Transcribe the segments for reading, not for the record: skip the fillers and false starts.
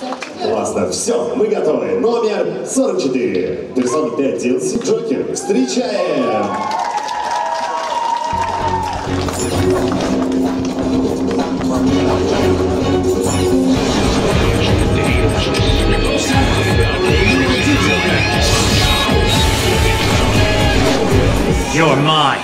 Классно, все, мы готовы. Номер 44. Персона 5 DLC Джокер. Встречаем! You're mine.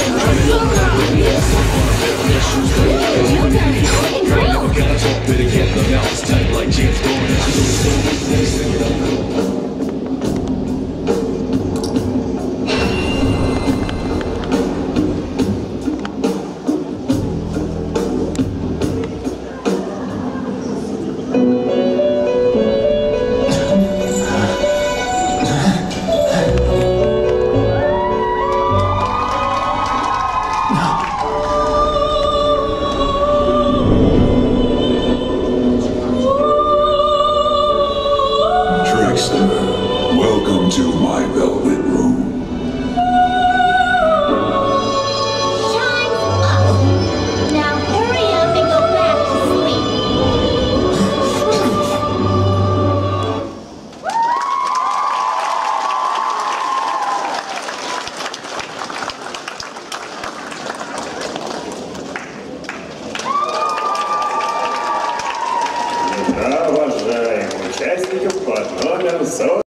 Welcome to my velvet room. Time's up. Now hurry up and go back to sleep. Провожаем участников под номером 40.